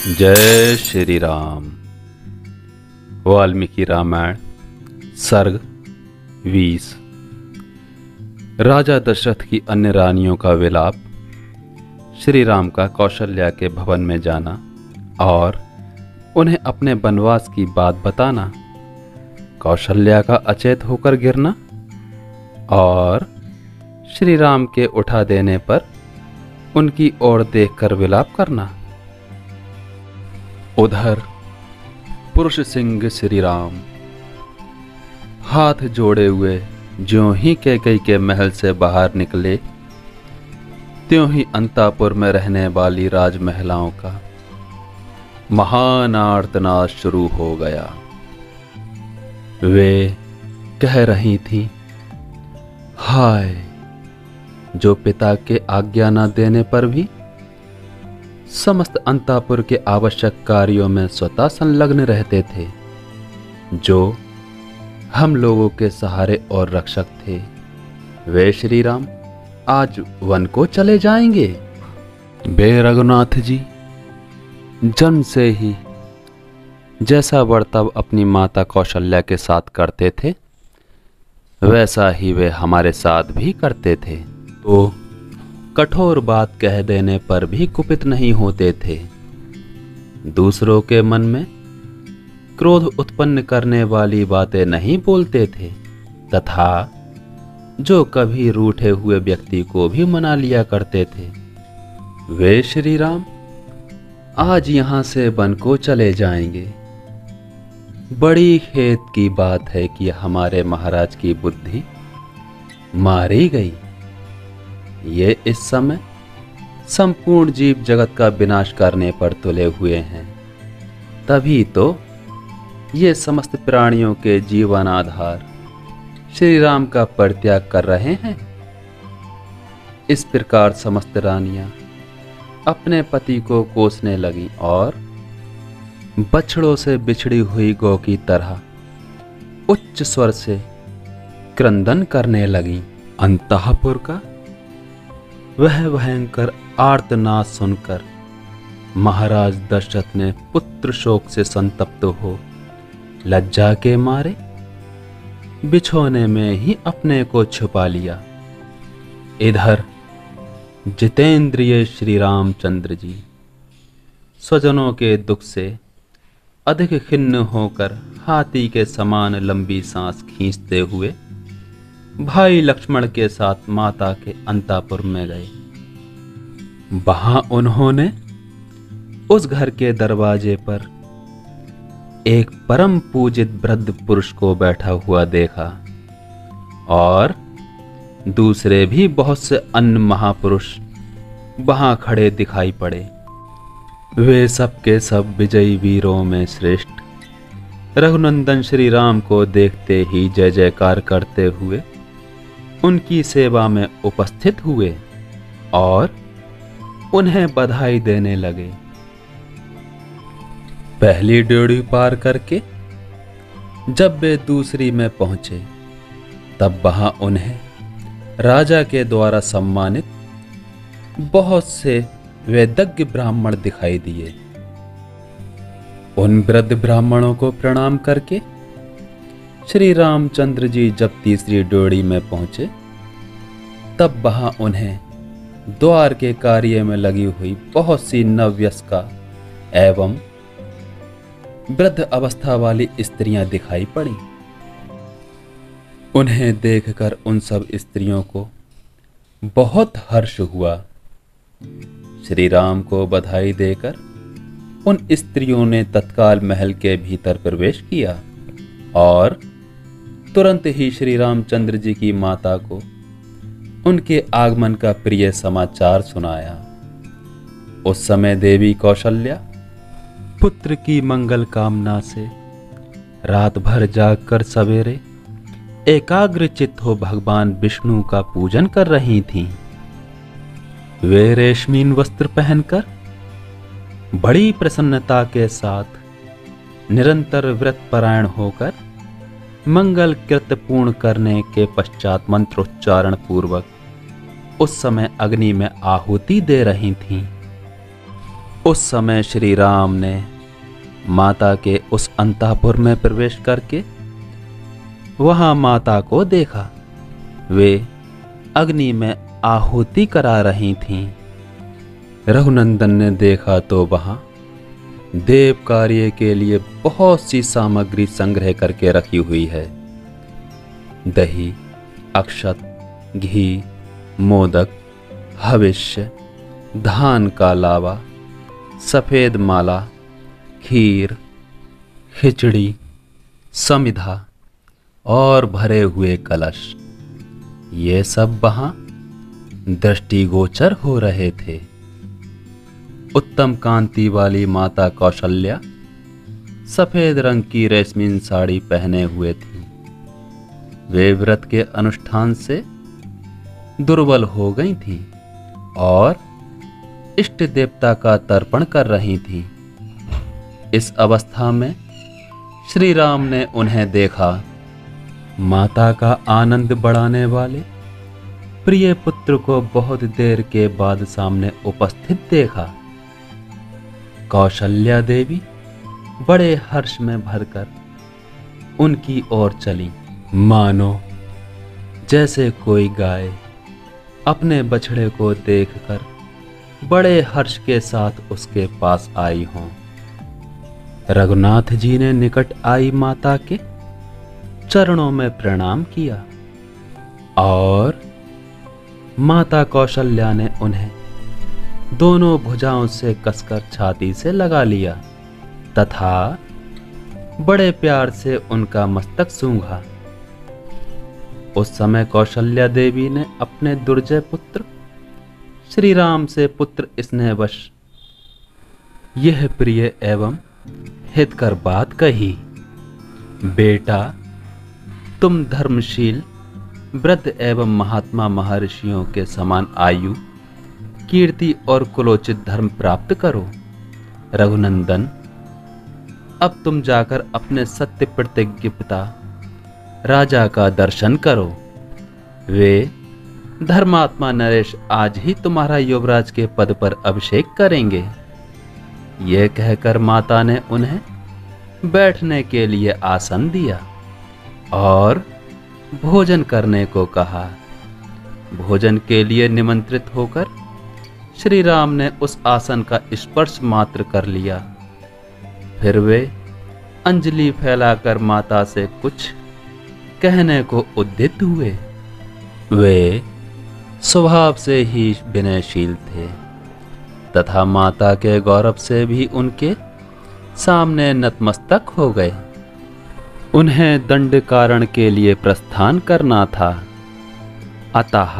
जय श्री राम। वाल्मीकि रामायण सर्ग 20। राजा दशरथ की अन्य रानियों का विलाप, श्री राम का कौशल्या के भवन में जाना और उन्हें अपने वनवास की बात बताना, कौशल्या का अचेत होकर गिरना और श्री राम के उठा देने पर उनकी ओर देखकर विलाप करना। उधर पुरुष सिंह श्री राम हाथ जोड़े हुए ज्यों ही कैकेयी के महल से बाहर निकले, त्यों ही अंतापुर में रहने वाली राजमहिलाओं का महान आर्तनाद शुरू हो गया। वे कह रही थीं, हाय, जो पिता के आज्ञा न देने पर भी समस्त अंतापुर के आवश्यक कार्यों में स्वतः संलग्न रहते थे, जो हम लोगों के सहारे और रक्षक थे, वे श्री राम आज वन को चले जाएंगे। बे रघुनाथ जी, जन्म से ही जैसा बर्ताव अपनी माता कौशल्या के साथ करते थे, वैसा ही वे हमारे साथ भी करते थे, तो कठोर बात कह देने पर भी कुपित नहीं होते थे। दूसरों के मन में क्रोध उत्पन्न करने वाली बातें नहीं बोलते थे, तथा जो कभी रूठे हुए व्यक्ति को भी मना लिया करते थे। वे श्री राम आज यहां से वन को चले जाएंगे। बड़ी खेद की बात है कि हमारे महाराज की बुद्धि मारी गई। ये इस समय संपूर्ण जीव जगत का विनाश करने पर तुले हुए हैं, तभी तो ये समस्त प्राणियों के जीवन आधार श्री राम का परित्याग कर रहे हैं। इस प्रकार समस्त रानियां अपने पति को कोसने लगी और बछड़ों से बिछड़ी हुई गौ की तरह उच्च स्वर से क्रंदन करने लगी। अंतःपुर का वह भयंकर आर्तनाद सुनकर महाराज दशरथ ने पुत्र शोक से संतप्त हो लज्जा के मारे बिछोने में ही अपने को छुपा लिया। इधर जितेंद्रिय श्री रामचंद्र जी स्वजनों के दुख से अधिक खिन्न होकर हाथी के समान लंबी सांस खींचते हुए भाई लक्ष्मण के साथ माता के अंतापुर में गए। वहां उन्होंने उस घर के दरवाजे पर एक परम पूजित वृद्ध पुरुष को बैठा हुआ देखा और दूसरे भी बहुत से अन्य महापुरुष वहां खड़े दिखाई पड़े। वे सब के सब विजयी वीरों में श्रेष्ठ रघुनंदन श्री राम को देखते ही जय जयकार करते हुए उनकी सेवा में उपस्थित हुए और उन्हें बधाई देने लगे। पहली ड्योढ़ी पार करके जब वे दूसरी में पहुंचे, तब वहां उन्हें राजा के द्वारा सम्मानित बहुत से वेदज्ञ ब्राह्मण दिखाई दिए। उन वृद्ध ब्राह्मणों को प्रणाम करके श्री रामचंद्र जी जब तीसरी ड्योढ़ी में पहुंचे, तब वहां उन्हें द्वार के कार्य में लगी हुई बहुत सी नववयस्का एवं वृद्ध अवस्था वाली स्त्रियां दिखाई पड़ी। उन्हें देखकर उन सब स्त्रियों को बहुत हर्ष हुआ। श्री राम को बधाई देकर उन स्त्रियों ने तत्काल महल के भीतर प्रवेश किया और तुरंत ही श्री रामचंद्र जी की माता को उनके आगमन का प्रिय समाचार सुनाया। उस समय देवी कौशल्या पुत्र की मंगल कामना से रात भर जागकर सवेरे एकाग्र चित्त हो भगवान विष्णु का पूजन कर रही थीं। वे रेशमीन वस्त्र पहनकर बड़ी प्रसन्नता के साथ निरंतर व्रत परायण होकर मंगल कृत्य पूर्ण करने के पश्चात मंत्रोच्चारण पूर्वक उस समय अग्नि में आहुति दे रही थीं। उस समय श्री राम ने माता के उस अंतःपुर में प्रवेश करके वहां माता को देखा। वे अग्नि में आहुति करा रही थीं। रघुनंदन ने देखा तो वहां देव कार्य के लिए बहुत सी सामग्री संग्रह करके रखी हुई है। दही, अक्षत, घी, मोदक, हविष्य, धान का लावा, सफेद माला, खीर, खिचड़ी, समिधा और भरे हुए कलश, ये सब वहां दृष्टिगोचर हो रहे थे। उत्तम कांति वाली माता कौशल्या सफेद रंग की रेशमी साड़ी पहने हुए थी। वे व्रत के अनुष्ठान से दुर्बल हो गई थीं और इष्ट देवता का तर्पण कर रही थीं। इस अवस्था में श्री राम ने उन्हें देखा। माता का आनंद बढ़ाने वाले प्रिय पुत्र को बहुत देर के बाद सामने उपस्थित देखा। कौशल्या देवी बड़े हर्ष में भरकर उनकी ओर चली, मानो जैसे कोई गाय अपने बछड़े को देखकर बड़े हर्ष के साथ उसके पास आई हों। रघुनाथ जी ने निकट आई माता के चरणों में प्रणाम किया और माता कौशल्या ने उन्हें दोनों भुजाओं से कसकर छाती से लगा लिया तथा बड़े प्यार से उनका मस्तक सूंघा। उस समय कौशल्या देवी ने अपने दुर्जय पुत्र श्री राम से पुत्र स्नेहवश यह प्रिय एवं हितकर बात कही। बेटा, तुम धर्मशील, वृद्ध एवं महात्मा महर्षियों के समान आयु, कीर्ति और कुलोचित धर्म प्राप्त करो। रघुनंदन, अब तुम जाकर अपने सत्य प्रतिज्ञ पिता राजा का दर्शन करो। वे धर्मात्मा नरेश आज ही तुम्हारा युवराज के पद पर अभिषेक करेंगे। यह कहकर माता ने उन्हें बैठने के लिए आसन दिया और भोजन करने को कहा। भोजन के लिए निमंत्रित होकर श्री राम ने उस आसन का स्पर्श मात्र कर लिया। फिर वे अंजलि फैलाकर माता से कुछ कहने को उद्यत हुए। वे स्वभाव से ही विनयशील थे तथा माता के गौरव से भी उनके सामने नतमस्तक हो गए। उन्हें दंड कारण के लिए प्रस्थान करना था, अतः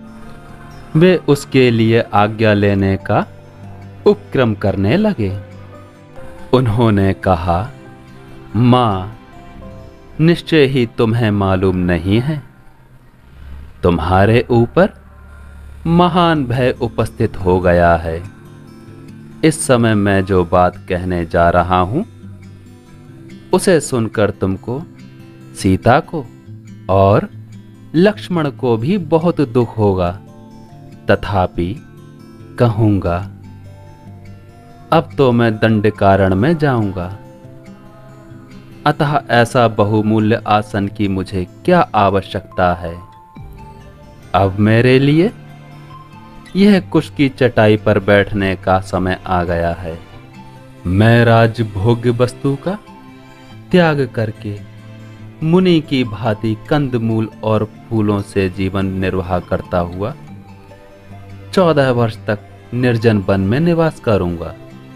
वे उसके लिए आज्ञा लेने का उपक्रम करने लगे। उन्होंने कहा, मां, निश्चय ही तुम्हें मालूम नहीं है, तुम्हारे ऊपर महान भय उपस्थित हो गया है। इस समय मैं जो बात कहने जा रहा हूं उसे सुनकर तुमको, सीता को और लक्ष्मण को भी बहुत दुख होगा, तथापि कहूंगा। अब तो मैं दंड कारण में जाऊंगा, अतः ऐसा बहुमूल्य आसन की मुझे क्या आवश्यकता है। अब मेरे लिए यह कुश की चटाई पर बैठने का समय आ गया है। मैं राजभोग्य वस्तु का त्याग करके मुनि की भांति कंदमूल और फूलों से जीवन निर्वाह करता हुआ 14 वर्ष तक निर्जन वन में निवास करूंगा।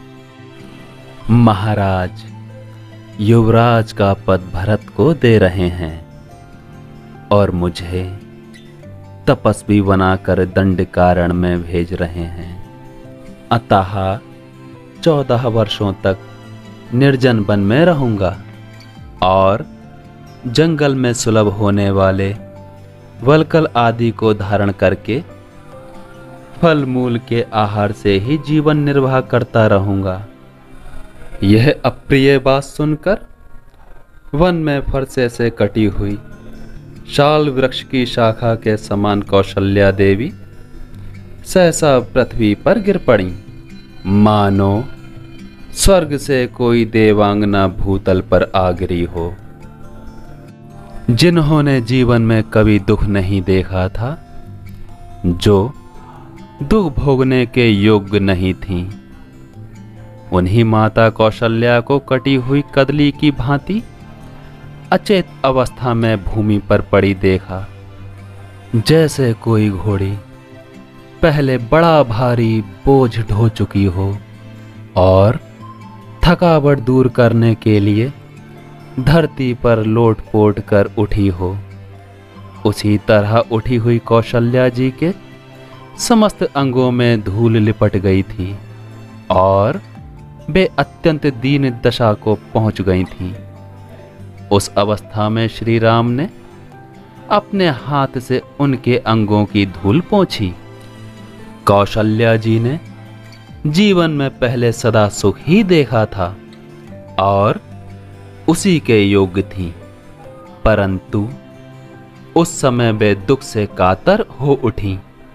महाराज युवराज का पद भरत को दे रहे हैं और मुझे तपस्वी बनाकर दंड कारण में भेज रहे हैं, अतः 14 वर्षों तक निर्जन वन में रहूंगा और जंगल में सुलभ होने वाले वलकल आदि को धारण करके फल मूल के आहार से ही जीवन निर्वाह करता रहूंगा। यह अप्रिय बात सुनकर वन में फरसे से कटी हुई शाल वृक्ष की शाखा के समान कौशल्या देवी सहसा पृथ्वी पर गिर पड़ी मानो स्वर्ग से कोई देवांगना भूतल पर आ गिरी हो। जिन्होंने जीवन में कभी दुख नहीं देखा था, जो दुख भोगने के योग्य नहीं थीं, उन्हीं माता कौशल्या को कटी हुई कदली की भांति अचेत अवस्था में भूमि पर पड़ी देखा, जैसे कोई घोड़ी पहले बड़ा भारी बोझ ढो चुकी हो और थकावट दूर करने के लिए धरती पर लोट-पोट कर उठी हो। उसी तरह उठी हुई कौशल्या जी के समस्त अंगों में धूल लिपट गई थी और वे अत्यंत दीन दशा को पहुंच गई थीं। उस अवस्था में श्री राम ने अपने हाथ से उनके अंगों की धूल पोंछी। कौशल्या जी ने जीवन में पहले सदा सुख ही देखा था और उसी के योग्य थी, परंतु उस समय वे दुख से कातर हो उठी।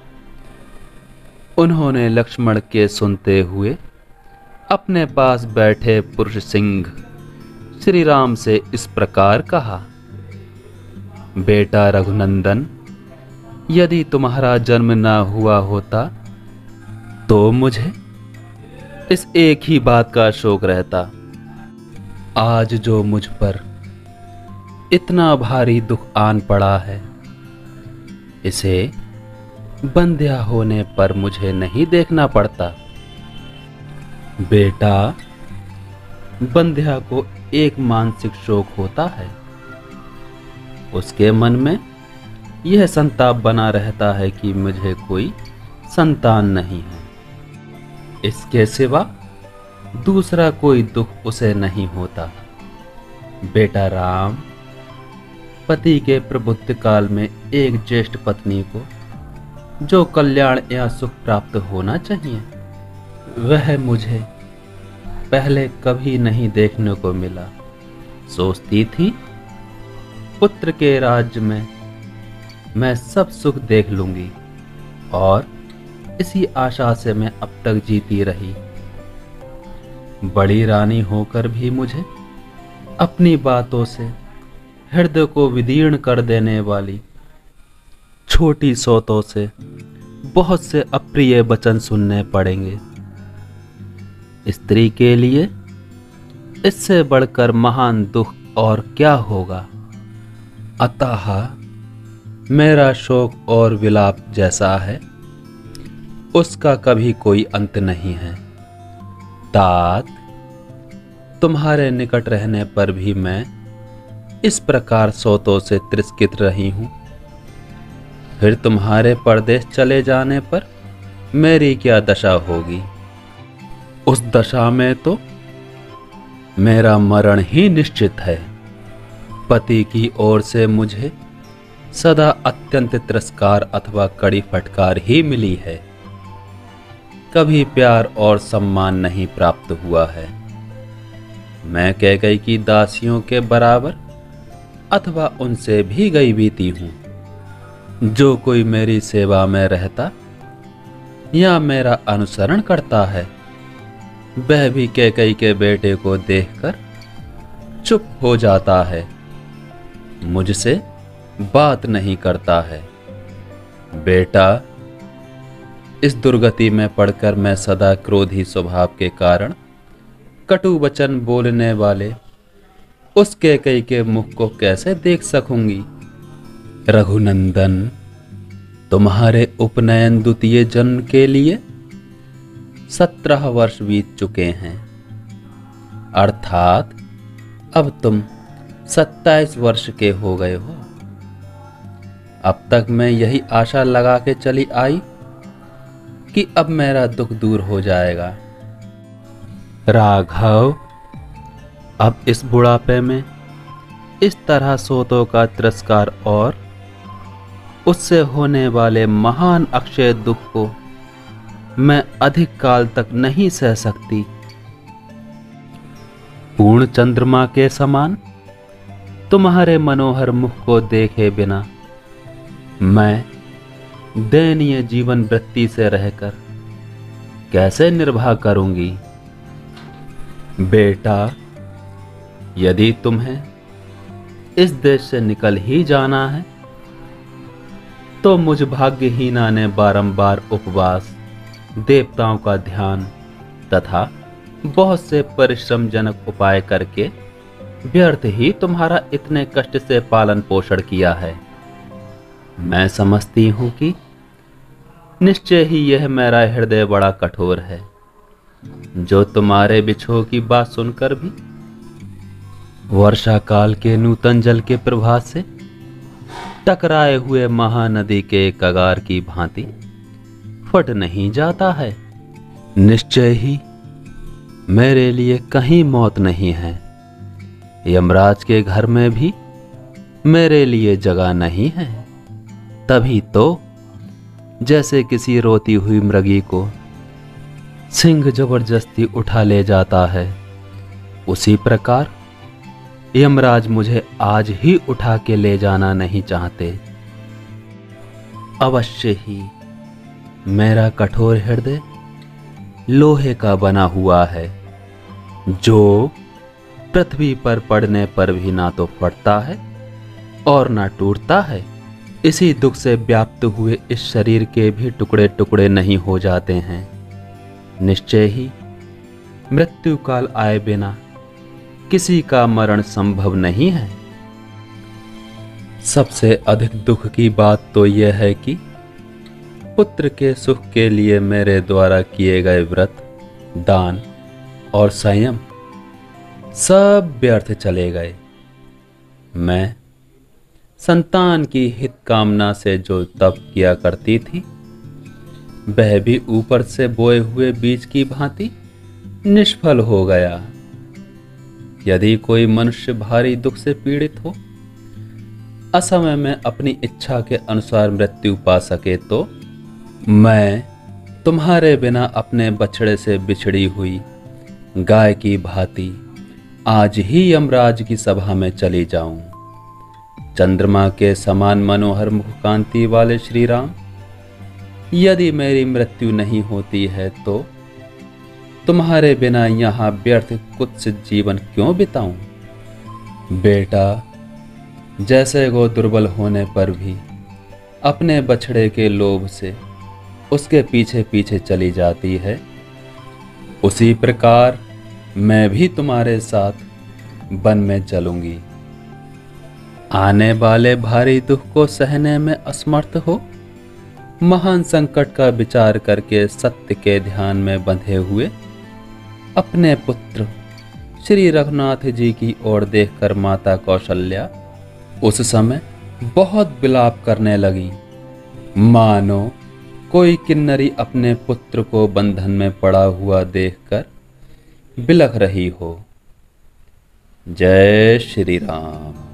उन्होंने लक्ष्मण के सुनते हुए अपने पास बैठे पुरुष सिंह श्री राम से इस प्रकार कहा, बेटा रघुनंदन, यदि तुम्हारा जन्म ना हुआ होता तो मुझे इस एक ही बात का शोक रहता। आज जो मुझ पर इतना भारी दुख आन पड़ा है, इसे बंध्या होने पर मुझे नहीं देखना पड़ता। बेटा, बंध्या को एक मानसिक शोक होता है। उसके मन में यह संताप बना रहता है कि मुझे कोई संतान नहीं है। इसके सिवा दूसरा कोई दुख उसे नहीं होता। बेटा राम, पति के प्रबुद्ध काल में एक ज्येष्ठ पत्नी को जो कल्याण या सुख प्राप्त होना चाहिए, वह मुझे पहले कभी नहीं देखने को मिला। सोचती थी पुत्र के राज्य में मैं सब सुख देख लूंगी और इसी आशा से मैं अब तक जीती रही। बड़ी रानी होकर भी मुझे अपनी बातों से हृदय को विदीर्ण कर देने वाली छोटी सौतों से बहुत से अप्रिय वचन सुनने पड़ेंगे। स्त्री के लिए इससे बढ़कर महान दुख और क्या होगा। अतः मेरा शोक और विलाप जैसा है, उसका कभी कोई अंत नहीं है। तात, तुम्हारे निकट रहने पर भी मैं इस प्रकार सौतों से तिरस्कृत रही हूं। फिर तुम्हारे परदेश चले जाने पर मेरी क्या दशा होगी। उस दशा में तो मेरा मरण ही निश्चित है। पति की ओर से मुझे सदा अत्यंत तिरस्कार अथवा कड़ी फटकार ही मिली है। कभी प्यार और सम्मान नहीं प्राप्त हुआ है। मैं कैकेयी की दासियों के बराबर अथवा उनसे भी गई बीती हूं। जो कोई मेरी सेवा में रहता या मेरा अनुसरण करता है, वह भी कैकेयी के बेटे को देखकर चुप हो जाता है, मुझसे बात नहीं करता है। बेटा, इस दुर्गति में पड़कर मैं सदा क्रोधी स्वभाव के कारण कटु वचन बोलने वाले उस कैकेयी के मुख को कैसे देख सकूंगी। रघुनंदन, तुम्हारे उपनयन द्वितीय जन्म के लिए 17 वर्ष बीत चुके हैं, अर्थात अब तुम 27 वर्ष के हो गए हो। अब तक मैं यही आशा लगा के चली आई कि अब मेरा दुख दूर हो जाएगा। राघव, अब इस बुढ़ापे में इस तरह सोतों का तिरस्कार और उससे होने वाले महान अक्षय दुख को मैं अधिक काल तक नहीं सह सकती। पूर्ण चंद्रमा के समान तुम्हारे मनोहर मुख को देखे बिना मैं दयनीय जीवन वृत्ति से रहकर कैसे निर्वाह करूंगी? बेटा, यदि तुम्हें इस देश से निकल ही जाना है तो मुझ भाग्यहीना ने बारंबार उपवास, देवताओं का ध्यान तथा बहुत से परिश्रमजनक उपाय करके व्यर्थ ही तुम्हारा इतने कष्ट से पालन पोषण किया है। मैं समझती हूं कि निश्चय ही यह मेरा हृदय बड़ा कठोर है, जो तुम्हारे बिछोह की बात सुनकर भी वर्षा काल के नूतन जल के प्रवाह से टकराए हुए महानदी के कगार की भांति फट नहीं जाता है। निश्चय ही मेरे लिए कहीं मौत नहीं है। यमराज के घर में भी मेरे लिए जगह नहीं है। तभी तो जैसे किसी रोती हुई मृगी को सिंह जबरदस्ती उठा ले जाता है, उसी प्रकार यमराज मुझे आज ही उठा के ले जाना नहीं चाहते। अवश्य ही मेरा कठोर हृदय लोहे का बना हुआ है, जो पृथ्वी पर पड़ने पर भी ना तो फटता है और ना टूटता है। इसी दुख से व्याप्त हुए इस शरीर के भी टुकड़े टुकड़े नहीं हो जाते हैं। निश्चय ही मृत्यु काल आए बिना किसी का मरण संभव नहीं है। सबसे अधिक दुख की बात तो यह है कि पुत्र के सुख के लिए मेरे द्वारा किए गए व्रत, दान और संयम सब व्यर्थ चले गए। मैं संतान की हित कामना से जो तप किया करती थी, वह भी ऊपर से बोए हुए बीज की भांति निष्फल हो गया। यदि कोई मनुष्य भारी दुख से पीड़ित हो, असमय में अपनी इच्छा के अनुसार मृत्यु पा सके, तो मैं तुम्हारे बिना अपने बछड़े से बिछड़ी हुई गाय की भांति आज ही यमराज की सभा में चली जाऊं। चंद्रमा के समान मनोहर मुखकांति वाले श्री राम, यदि मेरी मृत्यु नहीं होती है तो तुम्हारे बिना यहाँ व्यर्थ कुत्सित जीवन क्यों बिताऊं? बेटा, जैसे गो दुर्बल होने पर भी अपने बछड़े के लोभ से उसके पीछे पीछे चली जाती है, उसी प्रकार मैं भी तुम्हारे साथ वन में चलूंगी। आने वाले भारी दुख को सहने में असमर्थ हो, महान संकट का विचार करके सत्य के ध्यान में बंधे हुए अपने पुत्र श्री रघुनाथ जी की ओर देखकर माता कौशल्या उस समय बहुत विलाप करने लगी, मानो कोई किन्नरी अपने पुत्र को बंधन में पड़ा हुआ देखकर बिलख रही हो। जय श्री राम।